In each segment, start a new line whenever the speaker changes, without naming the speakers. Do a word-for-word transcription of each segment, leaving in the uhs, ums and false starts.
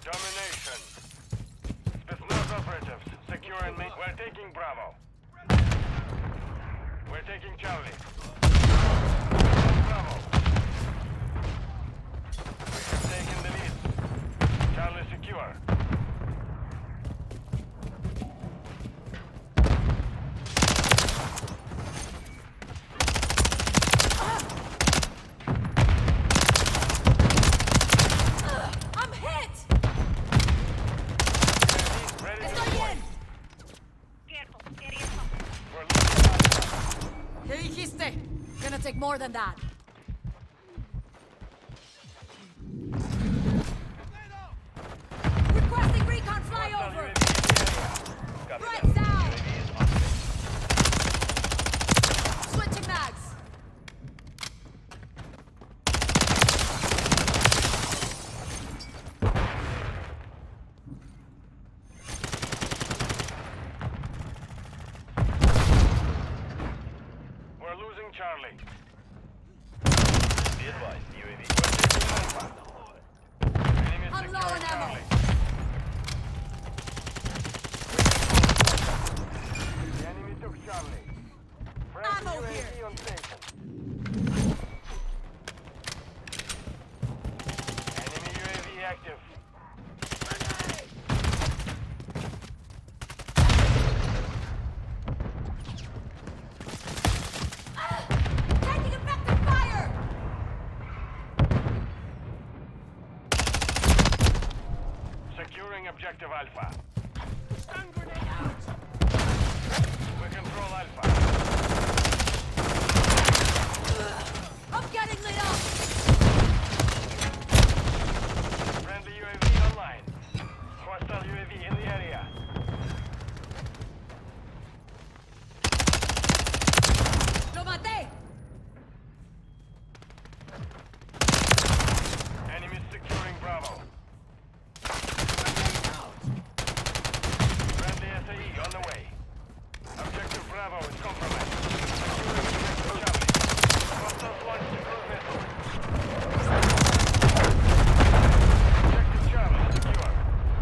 Domination. Spetsnaz operatives, secure and make. We're taking Bravo. We're taking Charlie. Bravo. We have taken the lead. Charlie secure.
Gonna take more than that. Requesting recon flyover. Right down. Switching mags.
We're losing Charlie.
Be advised, U A V.
I'm low on ammo.
The enemy took Charlie.
Ammo
U A V
here.
on station. Enemy U A V active.
Taking effective fire.
Securing objective Alpha. Stun grenade out. We control Alpha.
I'm getting lit up.
Friendly U A V online. Hostile U A V in the area.
Lo maté.
Enemies securing Bravo. Friendly S A E on the way. Objective Bravo is compromised. Securing objective Charlie. Hostiles launched a cruise missile. Objective Charlie secure.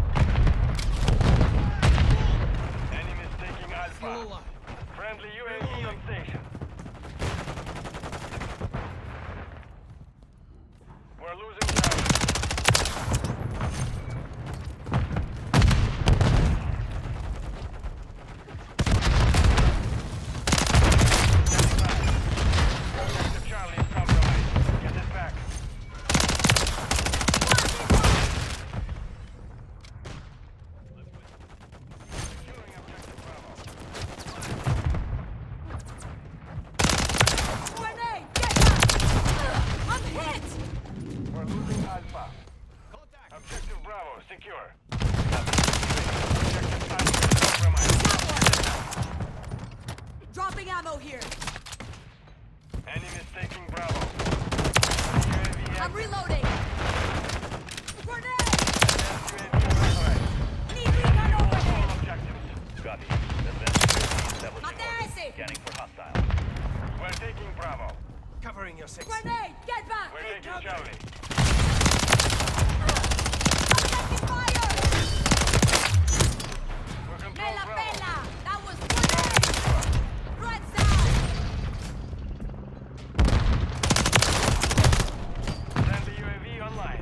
Enemies taking Alpha. Friendly U A V on station. We're losing Charlie. Objective Charlie is compromised. Get it back. Securing objective Bravo.
Grenade. Get back. I'm hit.
We're losing Alpha. Objective Bravo secure. Objective Alpha is compromised.
Dropping ammo here.
Enemies taking Bravo. U A V
I'm
active.
reloading. Grenade.
U A V authorized.
Need recon
All
overhead.
objectives.
Copy. Advanced U A V establishing
Mate
orbit.
ese.
Scanning for hostile.
We're taking Bravo.
Covering your six.
Grenade. Get back.
We're taking Charlie.
I'm taking fire.
We're
Me
control
la
Bravo.
pela. That was grenade. Right down.
Friendly U A V online.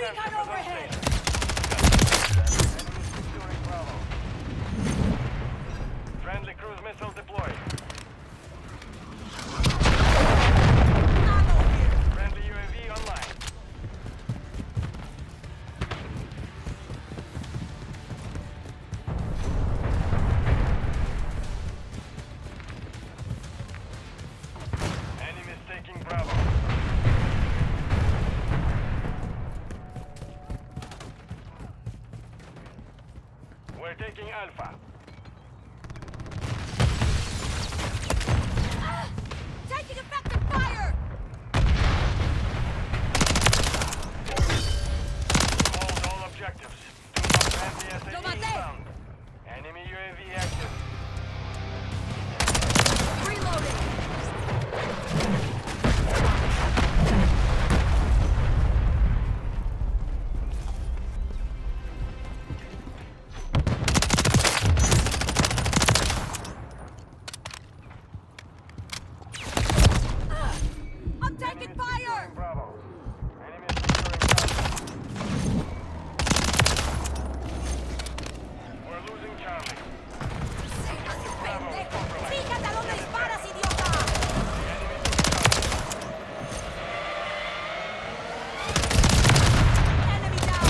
Recon overhead!
Enemy securing Bravo. Friendly cruise missile deployed.
Ammo here!
Friendly U A V online. Enemies taking Bravo. We're taking Alpha.
Ah! Taking effective fire!
Hold all objectives. Do not grant the S A
Lo
E
maté.
sound. Enemy U A V active.
Reloading! Ah! I'm taking fire!
Bravo. Enemy securing Bravo. We're losing Charlie.
¡Pendejo! ¡Fíjate a dónde disparas, idiota!
The enemy took Charlie.
Enemy down!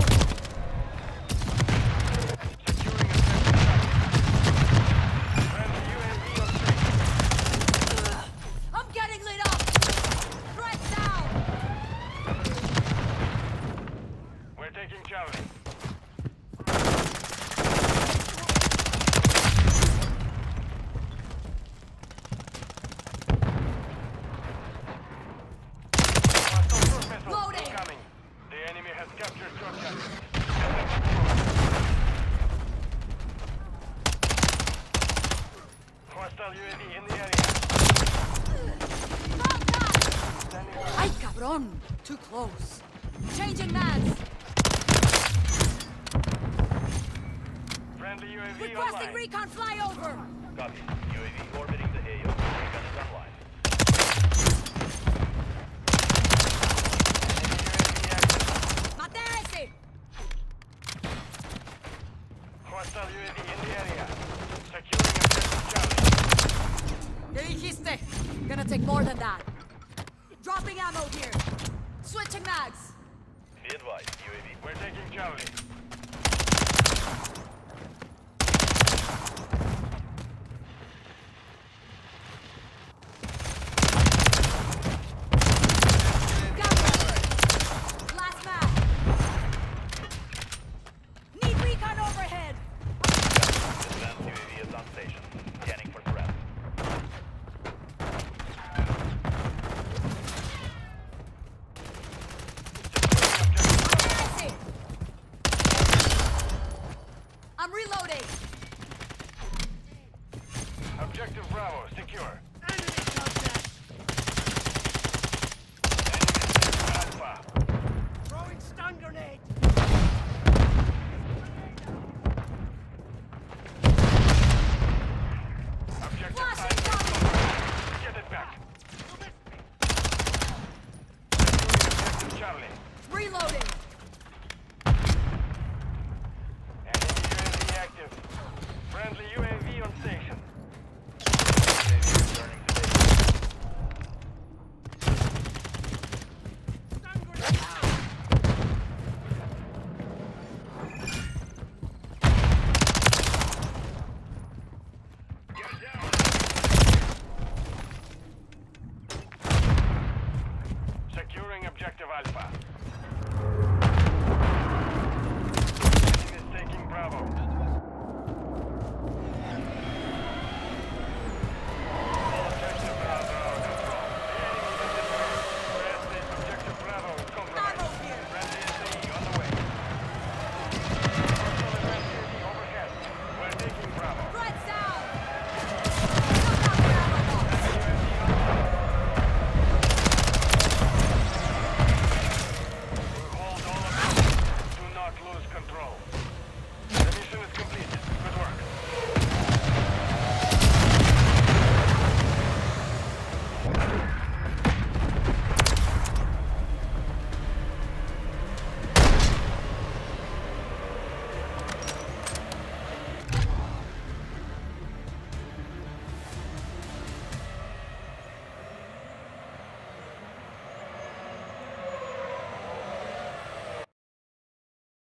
Securing objective Charlie. Friendly U A V on station.
I'm getting lit up! Threat down!
We're taking Charlie. Hostile cruise missile
Loading.
incoming. The enemy has captured Charlie. Hostile U A V in the area.
Contact!
Standing by.
Ay, cabrón! Too close. Changing mags!
Friendly U A V
Requesting
online.
recon flyover!
Copy. U A V orbiting the A O. Recon is online.
¡Mate a ese!
Hostile U A V in the area. Securing objective Charlie.
¿Qué dijiste? Gonna take more than that. Dropping ammo here. Switching mags.
Be advised, U A V.
We're taking Charlie.
Got one. Last mag. Need recon overhead.
Advanced U A V is on station. Scanning for threat.
Securing objective Bravo.
Mate a ese. I'm reloading.
Objective Bravo secure.
Enemy contact.
Enemy Alpha.
Throwing stun grenade.
Objective
Flashing
Alpha. Get it back. Securing objective Charlie.
Reloading.
Enemy U A V active. Friendly U A V on station.
U A V returning to base.
Securing objective Alpha. Enemy is taking Bravo.